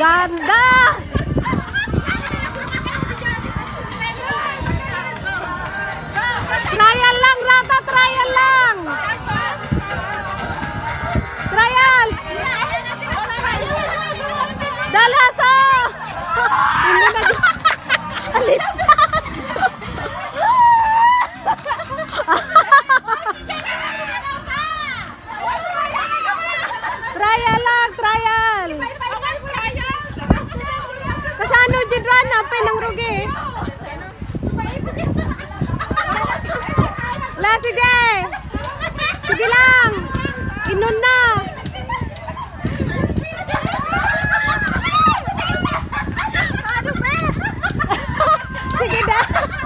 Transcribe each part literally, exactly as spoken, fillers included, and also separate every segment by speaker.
Speaker 1: Ganda! Trial lang, Rata, trial lang. Trial. Dalaso. Hindi na. Alis ka. Trial lang, trial. Kasano jidran na pinang rugi. La, sige. Sige lang. Inon na. Sige na.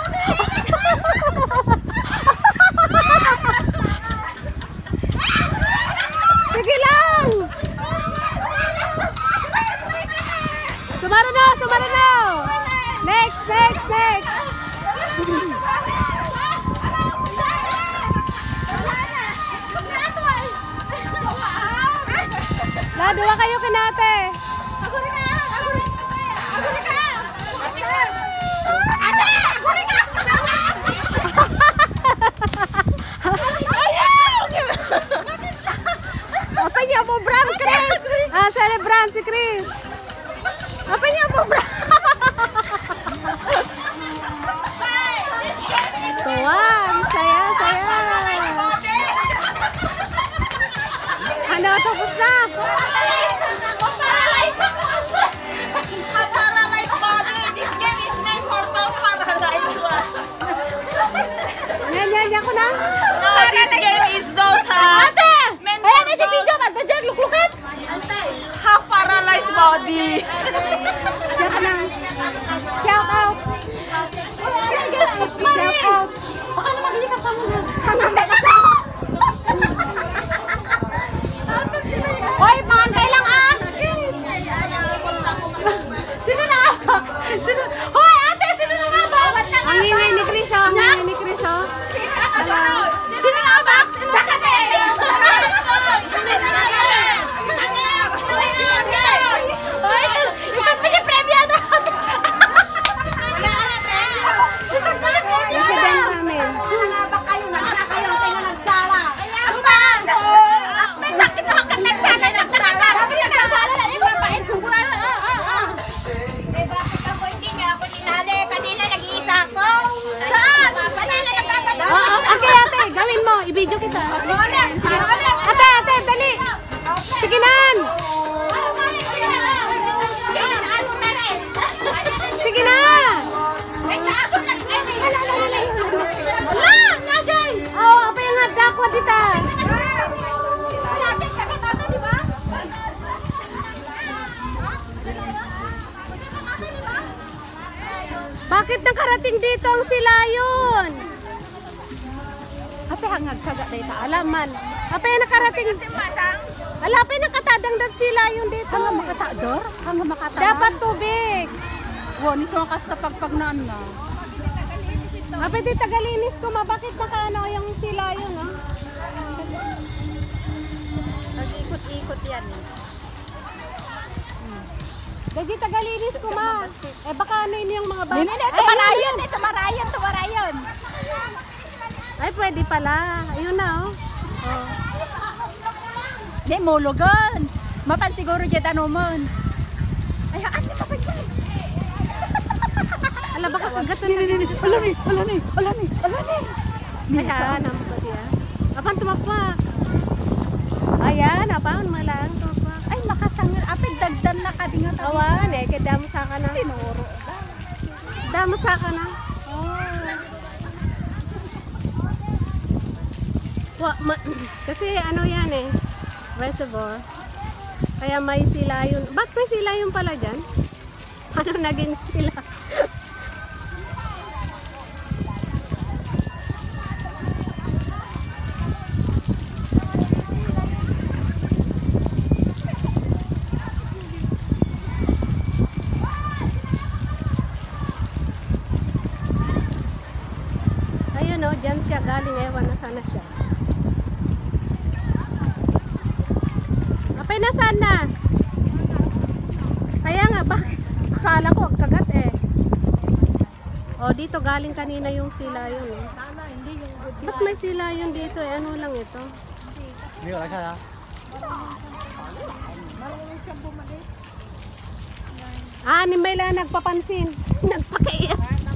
Speaker 1: Sige lang. Sumaro na, sumaro na. Next, next, next. La, dua kayo kinate. Ako rin ka. Ako rin ka. Ako rin ka. Ate, ako rin ka. Ayaw! Apa niya mo, Bram, Chris? Ah, celebran si Chris. Apa niya mo, Bram? Tuwan, saya, saya. Ano, tapos na. Nyanyan ko na.
Speaker 2: No, this game is those uh,
Speaker 1: Ate! Ayan na dyan video ka. Dyan, luklukit.
Speaker 2: half paralyzed body.
Speaker 1: Diyan ka lang. Shout out. Shout out. Baka naman hindi ka tamo na. Hindi ka tamo. Hoy, pangantay lang ah. Sino na? Sino? Hoy, ate, sino na nga ba? Ang ingay ni Chris, oh. Ang ingay ni Chris, oh. Sino nga ba? Dakate! Hoy, ito pinipremyo na. President namin. I-video kita. Ate, ate, dali. Sige nan. Sige na. Wala, najan. Oh, apa yang ada ko dita? Bakit nakarating dito ang silayon? Ate hangag kaga dito. Alaman. Apa yung nakarating? Ala pa yung nakatadang dat sila yung dito.
Speaker 2: Hanggang makatador? Hanggang makatador?
Speaker 1: Dapat tubig.
Speaker 2: Wow, niso ka sa pagpagnaan na.
Speaker 1: Apa di tagalinis ko ma? Bakit nakaano yung sila yun? Ha?
Speaker 2: Nag-ikot-ikot yan.
Speaker 1: Dagi tagalinis ko ma. Eh baka ano yun yung mga bata.
Speaker 2: Hindi, hindi. Tumarayan. Tumarayan. Tumarayan.
Speaker 1: Ay pwede pala. Ayun na oh. Oh.
Speaker 2: Hindi, mulugan. Mapan siguro dyan tanumon. Ay, ano ka ba dyan?
Speaker 1: Ala baka kagat na
Speaker 2: Ala ni, ala ni, ala ni, ala ni, ala ni.
Speaker 1: Ay ha, naman ko diya. Apan tumakpak. Ayan, apan malang tumakpak.
Speaker 2: Ay, makasangan. Apit, dagdan na ka. Dingat.
Speaker 1: Awan eh, kaya damo sa ka na.
Speaker 2: Sinuro.
Speaker 1: Damo sa ka na. Wa, ma, kasi ano yan eh, reservoir. Kaya may sila yun. Ba't may sila yun pala dyan? Paano naging sila? Ayun o, dyan siya galing. Ewan na sana siya. Apay na sana. Kaya nga akala ko ang kagat eh. Oh, dito galing kanina yung sila yun eh.
Speaker 2: Sana, hindi yung good
Speaker 1: Ba't may sila yun dito eh? Ano lang ito?
Speaker 3: Hindi ko lang siya.
Speaker 2: Marunong siyang bumalik.
Speaker 1: Ah, ni Mayla nagpapansin. Nagpaka-yes.